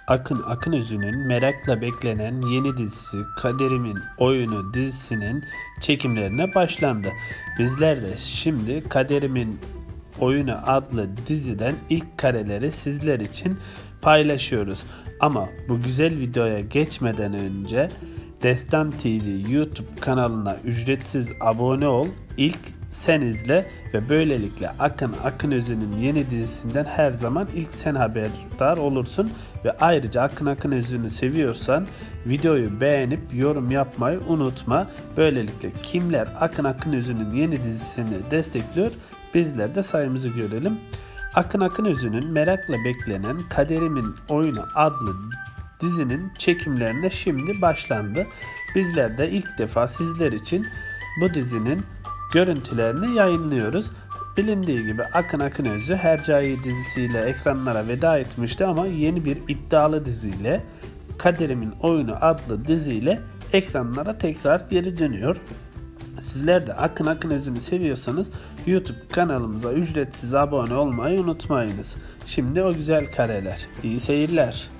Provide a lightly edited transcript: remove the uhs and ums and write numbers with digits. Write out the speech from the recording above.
Akın Akınözü'nün merakla beklenen yeni dizisi Kaderimin Oyunu dizisinin çekimlerine başlandı. Bizler de şimdi Kaderimin Oyunu adlı diziden ilk kareleri sizler için paylaşıyoruz. Ama bu güzel videoya geçmeden önce Destan TV YouTube kanalına ücretsiz abone ol, ilk sen izle ve böylelikle Akın Akınözü'nün yeni dizisinden her zaman ilk sen haberdar olursun. Ve ayrıca Akın Akınözü'nü seviyorsan videoyu beğenip yorum yapmayı unutma. Böylelikle kimler Akın Akınözü'nün yeni dizisini destekliyor, bizler de sayımızı görelim. Akın Akınözü'nün merakla beklenen Kaderimin Oyunu adlı dizinin çekimlerine şimdi başlandı. Bizler de ilk defa sizler için bu dizinin görüntülerini yayınlıyoruz. Bilindiği gibi Akın Akınözü Hercai dizisiyle ekranlara veda etmişti ama yeni bir iddialı diziyle Kaderimin Oyunu adlı diziyle ekranlara tekrar geri dönüyor. Sizler de Akın Akınözü'nü seviyorsanız YouTube kanalımıza ücretsiz abone olmayı unutmayınız. Şimdi o güzel kareler. İyi seyirler.